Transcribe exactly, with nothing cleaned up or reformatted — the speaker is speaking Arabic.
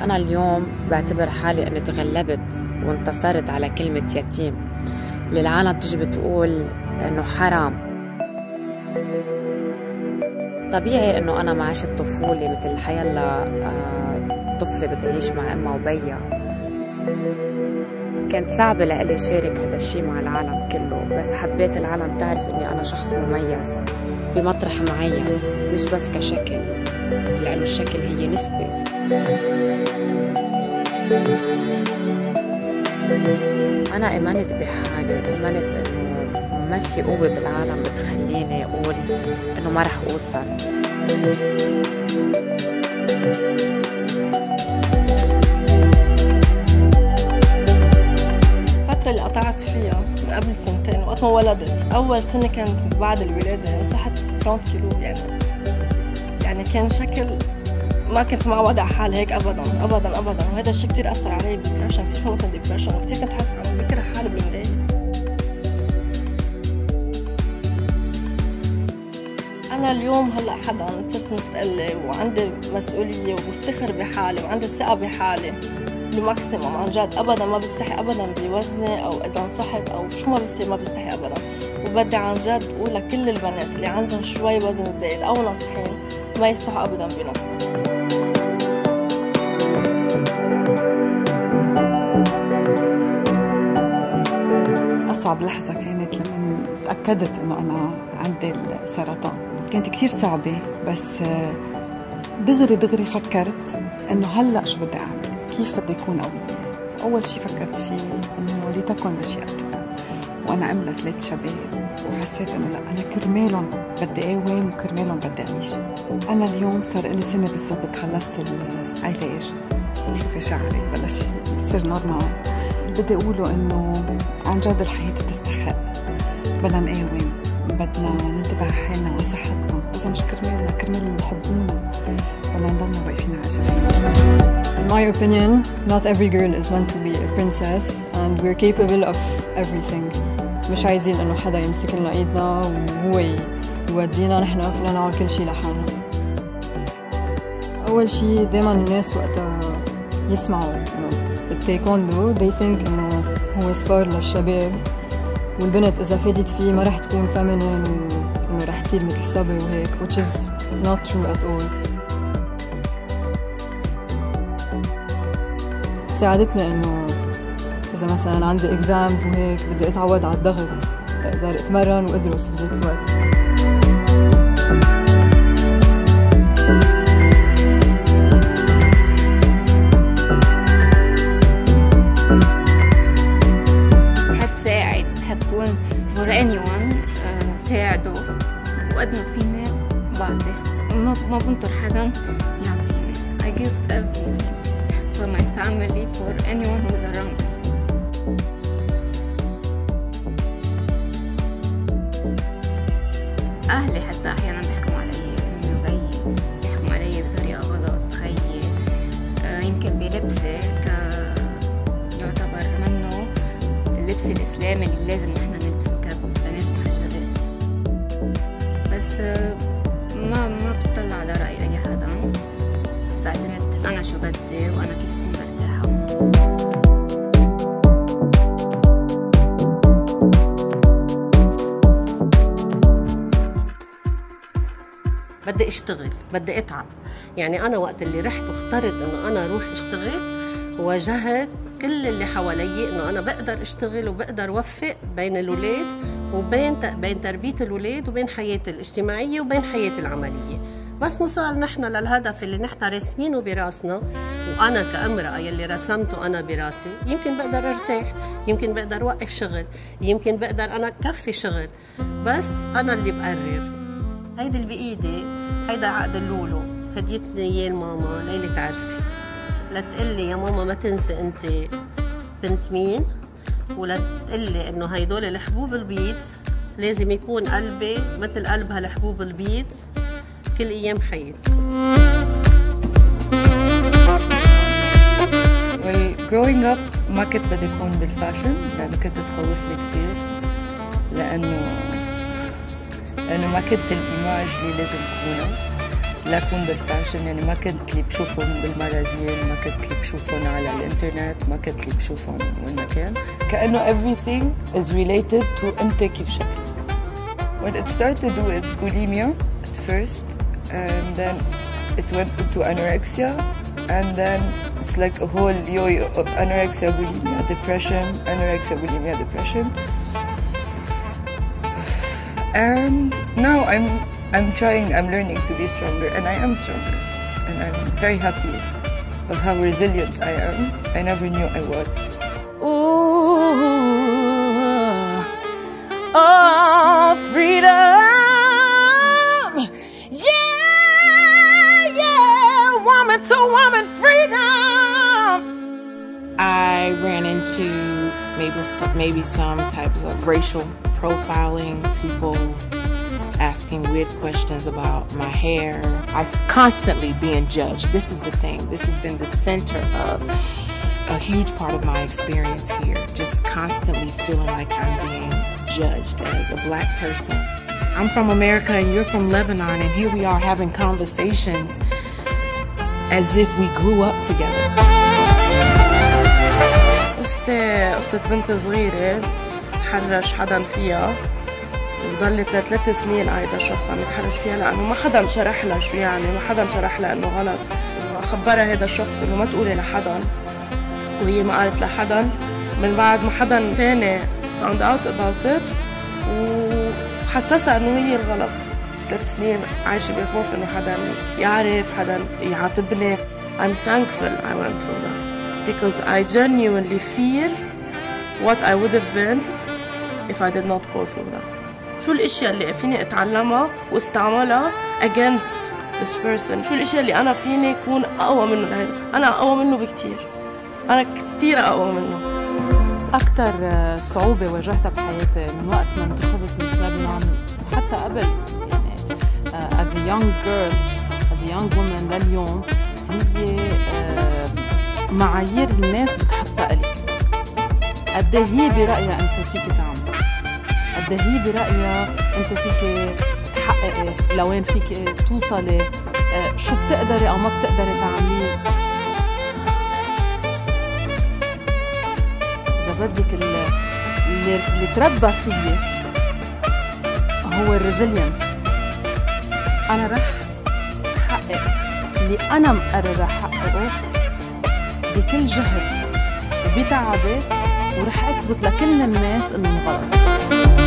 أنا اليوم بعتبر حالي أني تغلبت وانتصرت على كلمة يتيم اللي العالم تجي بتقول أنه حرام. طبيعي أنه أنا ما عشت طفولة مثل حيالله طفلة بتعيش مع أمها وبيها. كانت صعبة لإلي شارك هذا الشيء مع العالم كله، بس حبيت العالم تعرف إني أنا شخص مميز بمطرح معين، مش بس كشكل، لأنه الشكل هي نسبة. أنا آمنت بحالي، آمنت إنه ما في قوة بالعالم بتخليني أقول إنه ما رح أوصل. الفترة اللي قطعت فيها من قبل سنتين وقت ما ولدت، أول سنة كانت بعد الولادة نصحت ثلاثين كيلو، يعني يعني كان شكل ما كنت معودة على حالي هيك أبدا أبدا أبدا، وهذا الشيء كتير أثر علي بديبرشن، كتير فهمت ديبرشن، وكتير كنت حاسة عم بكره حالي بالمراية. أنا اليوم هلا حدا صرت مستقلة وعندي مسؤولية وبفتخر بحالي وعندي ثقة بحالي بماكسيموم عن جد، أبدا ما بستحي أبدا بوزني أو إذا انصحت أو شو ما بصير ما بستحي أبدا، وبدي عن جد أقول لكل البنات اللي عندهم شوي وزن زايد أو ناصحين ما يستحوا أبدا بنفسهم. أصعب لحظة كانت لما تأكدت إنه أنا عندي السرطان، كانت كتير صعبة، بس دغري دغري فكرت إنه هلأ شو بدي أعمل، كيف بدي أكون قوية. أول شي فكرت فيه إنه لتكن مشيئتك، وأنا أم لثلاث شباب وحسيت إنه لا أنا كرمالهم بدي قاوم وكرمالهم بدي أعيش. أنا اليوم صار لي سنة بالضبط خلصت العلاج، شوفي شعري بلش يصير نورمال. بدي أقوله إنه عن جد الحياة بتستحق، بدنا نقاوم، بدنا ننتبه حالنا وصحتنا، إذا مش كرمالنا كرمال اللي بحبونا بدنا نضلنا واقفين على رجلينا. In my opinion, not every girl is meant to be a princess and we're capable of everything. مش عايزين إنه حدا يمسك لنا إيدنا وهو يودينا، نحن فينا نعمل كل شيء لحالنا. أول شيء دايما الناس وقتها يسمعوا إنه التايكوندو they think إنه هو سبار للشباب، والبنت إذا فادت فيه ما رح تكون feminine وإنه رح تصير مثل صبي وهيك، which is not true at all. ساعدتني إنه إذا مثلا عندي إكزامز وهيك بدي أتعود على الضغط، أقدر أتمرن وأدرس بذات الوقت. بحب ساعد، بحب كون for anyone، ساعده وقد ما فيني بعطي، ما ما بنطر حدا يعطيني. I give everything for my family, for anyone who is around me. أهلي حتى أحيانا بيحكموا علي، بيي بيحكموا علي بطريقة غلط، خيي آه يمكن بلبسي ك يعتبر منه اللبس الإسلامي اللي لازم نحن نلبسه كبنات محجبات، بس آه ما ما بتطلع على رأي أي حدا، بعتمد أنا شو بدي وأنا كيف أكون مرتاحة. بدي اشتغل، بدي اتعب. يعني انا وقت اللي رحت واخترت انه انا اروح اشتغل، واجهت كل اللي حوالي انه انا بقدر اشتغل وبقدر اوفق بين الاولاد وبين بين تربيه الاولاد وبين حياتي الاجتماعيه وبين حياتي العمليه. بس نوصل نحن للهدف اللي نحن راسمينه براسنا، وانا كامراه يلي رسمته انا براسي، يمكن بقدر ارتاح، يمكن بقدر اوقف شغل، يمكن بقدر انا كفي شغل، بس انا اللي بقرر. هيدي اللي بايدي، هيدا عقد اللولو هديتني اياه الماما ليله عرسي، لتقلي يا ماما ما تنسي انت بنت مين، ولا تقلي انه هيدول الحبوب البيض لازم يكون قلبي مثل قلب هالحبوب البيض كل ايام حياتي. well growing up ما كنت بدي اكون بالفاشن، لانه كنت تخوفني كثير، لانه لانه ما كنت الايماج اللي لازم تكونه، لاكون بالفاشن، يعني ما كنت اللي بشوفهم بالمغازين، ما كنت اللي بشوفهم على الانترنت، ما كنت اللي بشوفهم وين ما كان. كأنه everything is related to انت كيف شكلك. When it started with bulimia at first, and then it went into anorexia, and then it's like a whole yo-yo of anorexia, bulimia, depression, anorexia, bulimia, depression. And now I'm I'm trying, I'm learning to be stronger, and I am stronger. And I'm very happy of how resilient I am. I never knew I was. Ooh, oh, freedom. Yeah, yeah, woman to woman freedom. I ran into maybe some, maybe some types of racial profiling, people asking weird questions about my hair. I'm constantly being judged. This is the thing. This has been the center of a huge part of my experience here. Just constantly feeling like I'm being judged as a black person. I'm from America and you're from Lebanon, and here we are having conversations as if we grew up together. قصتي قصة بنت صغيرة تحرش حدا فيها، وضلت لثلاث سنين هيدا الشخص عم يتحرش فيها لأنه ما حدا شرح لها شو يعني، ما حدا شرح لها إنه غلط. خبرها هيدا الشخص إنه ما تقولي لحدا، وهي ما قالت لحدا. من بعد ما حدا تاني found out about it وحسسها إنه هي الغلط. ثلاث سنين عايشة بخوف إنه حدا يعرف، حدا يعاتبني. I'm thankful I went through that because I genuinely fear what I would have been if I did not go through that. شو الاشياء اللي فيني اتعلمها واستعملها against this person؟ شو الاشياء اللي انا فيني اكون اقوى منه لهيدا؟ انا اقوى منه بكتير، انا كتير اقوى منه. اكثر صعوبه واجهتها بحياتي من وقت ما انتخبت مس لبنان، وحتى قبل يعني as a young girl as a young woman لليوم، هي معايير الناس بتحطها إلي. قد هي برأيها انت فيك تعمل، قد هي برأيها انت فيك تحققي، لوين فيك توصلي، شو بتقدري او ما بتقدري تعمليه. اذا بدك اللي, اللي تربى فيه هو الريزيلينس. انا رح احقق اللي انا مقررة احققه بكل جهد وبتعبي، ورح اثبت لكل الناس انه غلط.